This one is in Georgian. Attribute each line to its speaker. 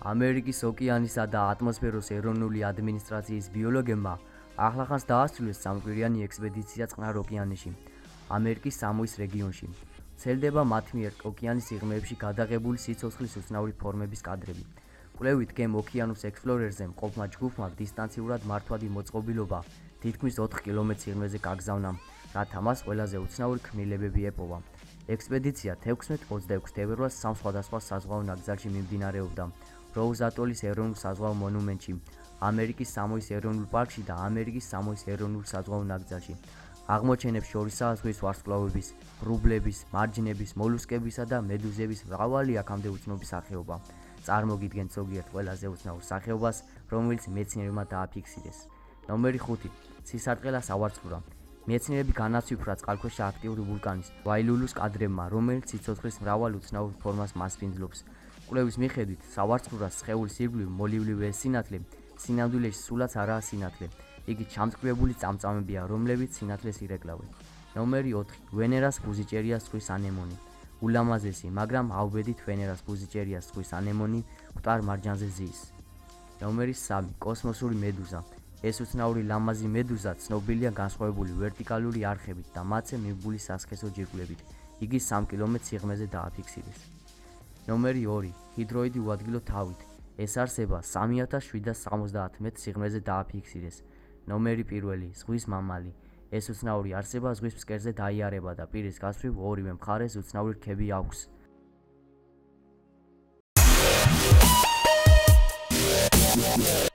Speaker 1: ამერიკის ოკეანისა და ატმოსფეროს ეროვნული ადმინისტრაციის ბიოლოგებმა ახლახანს დაასრულეს სამკვირიანი ექსპედიცია წყნარ ოკეანეში, ამერიკის სამოის რეგიონში. ვრცელდება მათ მიერ ოკეანის სიღრმეებში გადაღებული სიცოცხლის უცნაური ფორმების კადრები. კვლევით გემ ოკეანუს ექსპლორერზე მყოფმა ჯგუფმა დისტანციურად მართვადი მოწყობილობა თითქმის 4 კილომეტრ სიღრმეზე გაგზავნა, რათა მას ყველაზე უცნაური ქმნილებები ეპოვა. ექსპედიცია 16-26 თებერვალს 3 სხვადასხვა საზღვაო ნაკრძალში მიმდინარეობდა. როუზ ატოლის ეროვნულ საზღვაო მონუმენტში, ამერიკის სამოის ეროვნულ პარკში და ამერიკის სამოის ეროვნულ საზღვაო ნაკრძალში. აღმოჩენებს შორისაა ზღვის ვარსკვლავების, ბრუბლების, მარჯნების, მოლუსკებისა და მედუზების მრავალი აქამდე უცნობი სახეობა. წარმოგიდგენთ ზოგიერთ ყველაზე უცნაურ სახეობას, რომელიც მეცნიერებმა დააფიქსირეს. ნომერი 5. ცისარტყელა სავარცხლურა. მეცნიერები განაცვიფრა წყალქვეშა აქტიური ვულკანის ვაილულუს კადრებმა, რომელიც სიცოცხლის მრავალ უცნაურ ფორმას მასპინძლობს. კვლევის მიხედვით, სავარცხლურას სხეულის ირგვლივ მოლივლივე სინათლე, სინამდვილეში სულაც არაა სინათლე. იგი ჩამწკრივებული წამწამებია, რომლებიც სინათლეს ირეკლავენ. ნომერი 4. ვენერას ბუზიჭერია ზღვის ანემონი. ულამაზესი, მაგრამ ავბედით ვენერას ბუზიჭერია ზღვის ანემონი მკვდარ მარჯანზე ზის. ნომერი 3. კოსმოსური მედუზა. ეს უცნაური ლამაზი მედუზა ცნობილია განსხვავებული ვერტიკალური არხებით და მათზე მიბული სასქესო ჯირკვლებით. იგი 3 კილომეტრ სიღრმეზე დააფიქსირეს. ნომერი 2. ჰიდროიდი უადგილო თავით. ეს არსება 3770 მეტრ სიღრმეზე დააფიქსირეს. ნომერი 1. ზღვის მამალი. ეს უცნაური არსება ზღვის ფსკერზე დაიარება და პირის გასწვრივ ორივე მხარეს უცნაური რქები აქვს.